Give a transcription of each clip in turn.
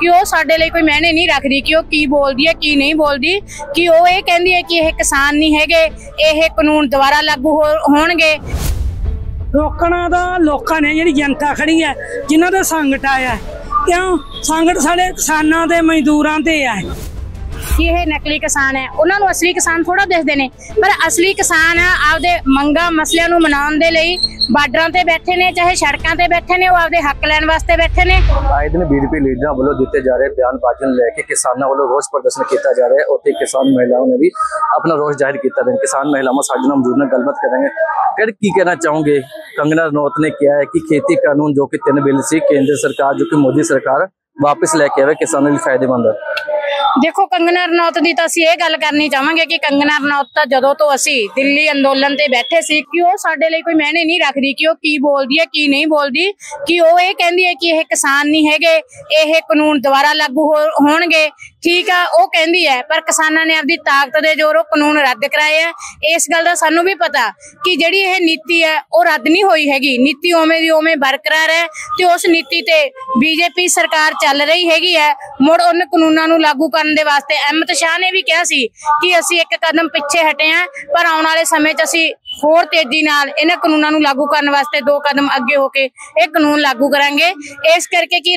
कि वो साडे लिए कोई मैने नहीं रखती कि वो की बोलती है की नहीं बोलती, कि वो ये कहती है कि यह किसान नहीं है, यह कानून दोबारा लागू होणगे। रोकना तो लोगों ने जी जनता खड़ी है जिन्हों का संकट आया, क्यों संकट साढ़े किसानों के मजदूरों से है कि यह नकली किसान है, उन्होंने असली किसान थोड़ा दिखते हैं, पर असली किसान आपदे मंगा मसलियां नूं मनाउण दे लई बार्डरां ते बैठे ने, चाहे सड़कों ते बैठे ने, वो आपदे हक लैण वास्ते बैठे ने। आए दिन बीजेपी लीडरां वालों दिते जा रहे बयानबाजी नूं लैके किसानों वालों रोष प्रदर्शन किया जा रहा है। उत्थे किसान महिलाओं ने भी अपना रोष जाहिर किया है। किसान महिलावां साडे नाल मौजूद ने, गलबात करेंगे। फिर की कहना चाहोगे, कंगना रनौत ने किया है कि खेती कानून जो कि 3 बिल सी केंद्र सरकार जो कि मोदी सरकार वापस लेके आवे, किसानों लिए फायदेमंद है। देखो कंगना रनौत की तो असीं ये गल करनी चाहांगे कि कंगना रनौत तो जदों तो असीं दिल्ली अंदोलन ते बैठे सी कि वो साडे लई कोई मैने नहीं रखदी कि वो की बोलदी है की नहीं बोलदी, कि वो ये कहंदी है कि यह किसान नहीं है, यह कानून दोबारा लागू होणगे। ठीक है, वो कहंदी है, पर किसानां ने अपनी ताकत दे जोरों कानून रद्द कराए है। इस गल दा सानूं भी पता कि जिहड़ी यह नीति है वो रद्द नहीं होई हैगी, नीति उवें दी उवें बरकरार है ते उस नीति ते बीजेपी सरकार चल रही हैगी है। मुड़ उन कानूनां नूं लागू करन दे वास्ते अमित शाह ने भी कहा सी कि असीं एक कदम पिछे हटे हैं, पर आउण वाले समय च असीं होर तेजी नाल इन्हां कानूनां नूं लागू करन वास्ते 2 कदम अगे होके एक कानून लागू करांगे। इस करके कि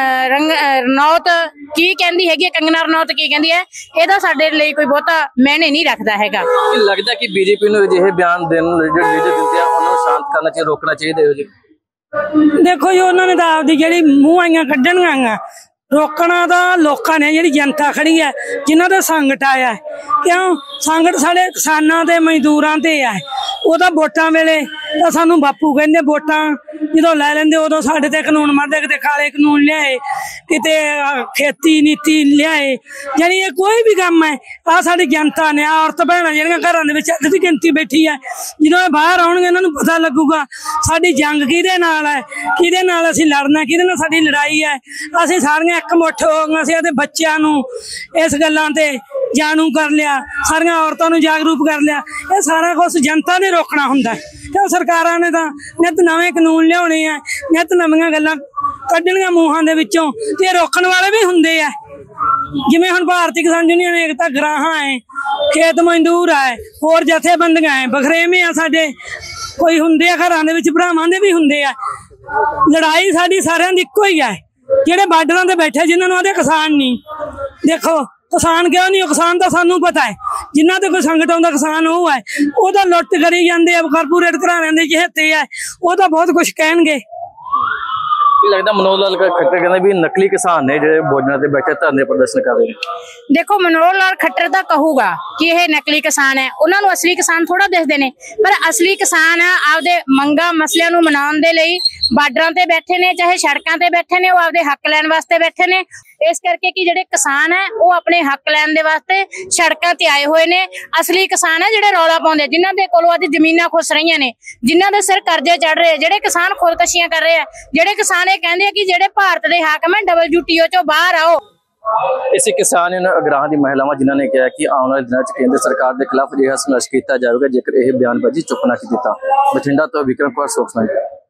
रनौत की कहंदी हैगी, कंगना रनौत की कहंदी है, ਇਹਦਾ ਸਾਡੇ ਲਈ कोई ਬਹੁਤਾ मायने नहीं रखता हैगा। लगता कि बीजेपी ਨੂੰ ਅਜਿਹੇ ਬਿਆਨ ਦੇਣ ਨੂੰ ਜਿਹੜੇ ਲੀਡਰ ਦਿੰਦੇ ਆ ਉਹਨਾਂ ਨੂੰ ਸ਼ਾਂਤ ਕਰਨਾ ਚਾਹੀਦਾ, ਰੋਕਣਾ ਚਾਹੀਦਾ ਹੈ ਜੀ। देखो जी उन्होंने तो आपकी जी मूँह आईया कढ़निया, रोकना तो लोगों ने जी जनता खड़ी है जिन्हों का संकट आया है, क्यों संकट साढ़े किसानों के मजदूरों से है। वह वोटां वेले तो सानू बापू कहते वोटां जो लै लेंदे उदों साडे ते कानून मरदे, किते काले कानून लियाए, किते खेती नीति लियाए, यानी ये कोई भी काम है आ साडी जनता ने औरत भैणां जिहड़ियां घरां दे विच अद्धी गिनती बैठी है, जिन्होंने बाहर आउणगे इन्हां नूं पता लगूगा साडी जंग किहदे नाल है, किहदे नाल असीं लड़ना, किहदे नाल साडी लड़ाई है। असीं सारियां इकमुठ हो गए, असीं अपने बच्चों नूं इस गल्लां ते जानू कर लिया, सारियां औरतों नूं जागरूक कर लिया। ये सारा कुछ जनता ने रोकना हुंदा है, तो सरकारां ने तां नित नवे कानून लियाउणे आ, नित नवीं गल्लां कड्ढणीआं मूहां दे विचों, ते रोकण वाले भी हुंदे आ। जिवें हुण भारतीय किसान यूनियन एकता ग्राहां है, खेत मजदूर है, होर जथेबंदियां है, बखरेवे आ साडे, कोई हुंदे आ घरां दे विच, भरावां दे भी हुंदे आ। लड़ाई साडी सारियां दी इक्को ही है, जिहड़े बार्डरां ते बैठे जिन्हां नूं आखदे किसान नहीं। देखो किसान क्यों नहीं, किसान तो सानू पता है, जिन्हों ते कोई संकट आउंदा किसान वो है, वो तो लुट करी जाते कारपोरेट घराणिਆਂ ਦੇ चहेते है, वो तो बहुत कुछ कहणगे। लगता मनोहर लाल खट्टर कहते भी नकली किसान ने जो भोजन से बैठे धरने प्रदर्शन कर रहे हैं। देखो मनोहर लाल खट्टर तो कहूगा कि यह नकली किसान है, उन्होंने असली किसान थोड़ा दिखते हैं, पर असली किसान आपदे मंगा मसलियां नूं मनाउण दे लई बार्डरां ते बैठे ने, चाहे सड़कों ते बैठे ने, वो आपदे हक लैण वास्ते बैठे ने। इस करके कि जिहड़े किसान है वो अपने हक लैण दे वास्ते सड़कों ते आए हुए ने। असली किसान है जिहड़े रौला पाउंदे, जिन्हां दे कोलों अज जमीनां खुस रहीआं ने, जिन्हां दे सिर कर्जे चढ़ रहे, जिहड़े किसान खुदकशियां कर रहे हैं, जिहड़े किसान ये कहंदे कि जिहड़े भारत दे हाकम है WTO चों बाहर आओ। इसी किसान अग्राह की महिलावां जिन्होंने कहा कि आने वाले दिनों केंद्र सरकार के खिलाफ अजिहा संघर्ष किया जाएगा जेकर यह बयानबाजी चुप ना की। बठिंडा तो विक्रम कुमार सोक्समैन।